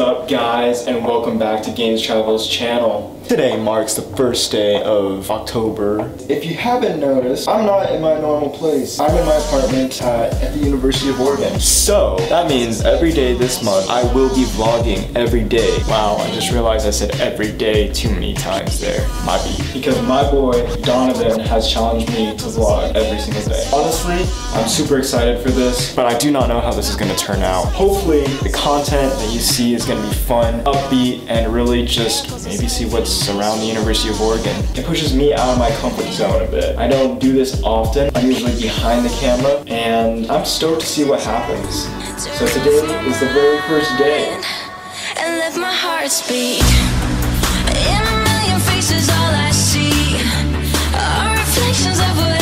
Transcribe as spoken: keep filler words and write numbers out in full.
up, guys, and welcome back to Gains Travel's channel. Today marks the first day of October. If you haven't noticed, I'm not in my normal place. I'm in my apartment at, at the University of Oregon. So that means every day this month, I will be vlogging every day. Wow, I just realized I said every day too many times there. Might be because my boy Donovan has challenged me to vlog every single day. Honestly, I'm super excited for this, but I do not know how this is gonna turn out. Hopefully, the content that you see is gonna be fun, upbeat, and really just maybe see what's around the University of Oregon. It pushes me out of my comfort zone a bit. I don't do this often. I'm usually behind the camera, and I'm stoked to see what happens. So today is the very first day. And let my heart speak. In a million faces, all I see are reflections of what